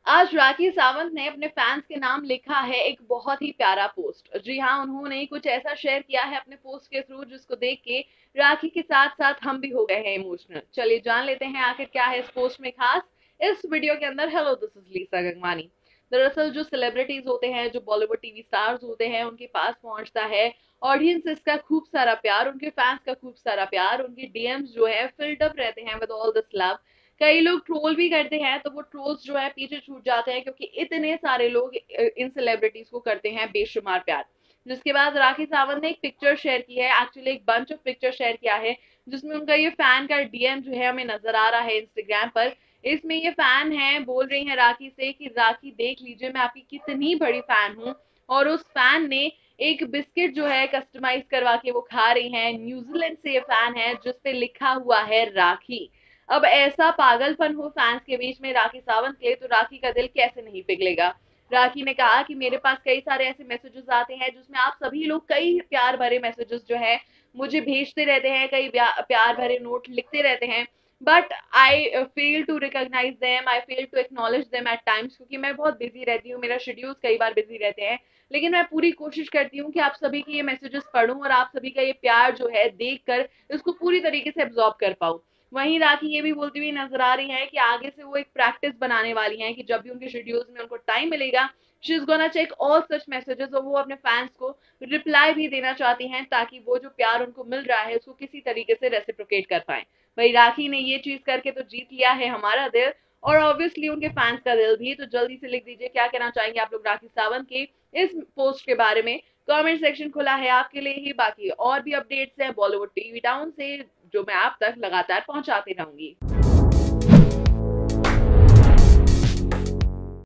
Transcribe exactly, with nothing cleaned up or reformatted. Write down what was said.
आज राखी सावंत ने अपने फैंस के नाम लिखा है एक बहुत ही प्यारा पोस्ट। जी हाँ, उन्होंने कुछ ऐसा शेयर किया है अपने पोस्ट के थ्रू जिसको देख के राखी के साथ साथ हम भी हो गए हैं इमोशनल। चलिए जान लेते हैं आखिर क्या है इस पोस्ट में खास इस वीडियो के अंदर। Hello, this is Lisa Gangwani. दरअसल जो सेलिब्रिटीज होते हैं, जो बॉलीवुड टीवी स्टार्स होते हैं, उनके पास पहुंचता है ऑडियंस का खूब सारा प्यार, उनके फैंस का खूब सारा प्यार, उनके डीएम्स जो है फिल्ड अप रहते हैं विद ऑल दिस लव। कई लोग ट्रोल भी करते हैं तो वो ट्रोल्स जो है पीछे छूट जाते हैं क्योंकि इतने सारे लोग इन सेलिब्रिटीज को करते हैं बेशुमार प्यार। जिसके बाद राखी सावंत ने एक पिक्चर शेयर की है, एक्चुअली एक बंच ऑफ पिक्चर शेयर किया है जिसमें उनका ये फैन का डीएम जो है हमें नजर आ रहा है इंस्टाग्राम पर। इसमें ये फैन है, बोल रही है राखी से कि राखी देख लीजिए मैं आपकी कितनी बड़ी फैन हूँ। और उस फैन ने एक बिस्किट जो है कस्टमाइज करवा के वो खा रही हैं। न्यूजीलैंड से ये फैन है जिसपे लिखा हुआ है राखी। अब ऐसा पागलपन हो फैंस के बीच में राखी सावंत के, तो राखी का दिल कैसे नहीं पिघलेगा। राखी ने कहा कि मेरे पास कई सारे ऐसे मैसेजेस आते हैं जिसमें आप सभी लोग कई प्यार भरे मैसेजेस जो है मुझे भेजते रहते हैं, कई प्यार भरे नोट लिखते रहते हैं। But I fail to recognise them, I fail to acknowledge them at times, क्योंकि मैं बहुत बिजी रहती हूँ, मेरा शेड्यूल कई बार बिजी रहते हैं। लेकिन मैं पूरी कोशिश करती हूँ कि आप सभी के ये मैसेजेस पढूं और आप सभी का ये प्यार जो है देखकर इसको पूरी तरीके से एब्जॉर्ब कर पाऊं। वहीं राखी ये भी बोलती हुई नजर आ रही है कि आगे से वो एक प्रैक्टिस बनाने वाली हैं कि जब भी उनके शेड्यूल्स में उनको टाइम मिलेगा, she is gonna check all such messages, और वो अपने फैंस को रिप्लाई भी देना चाहती हैं ताकि वो जो प्यार उनको मिल रहा है उसको किसी तरीके से रेसिप्रोकेट कर पाए। भाई राखी ने ये चीज करके तो जीत लिया है हमारा दिल और ऑब्वियसली उनके फैंस का दिल भी। तो जल्दी से लिख दीजिए क्या कहना चाहेंगे आप लोग राखी सावंत के इस पोस्ट के बारे में। कमेंट सेक्शन खुला है आपके लिए ही। बाकी और भी अपडेट्स हैं बॉलीवुड टीवी टाउन से जो मैं आप तक लगातार पहुंचाती रहूंगी।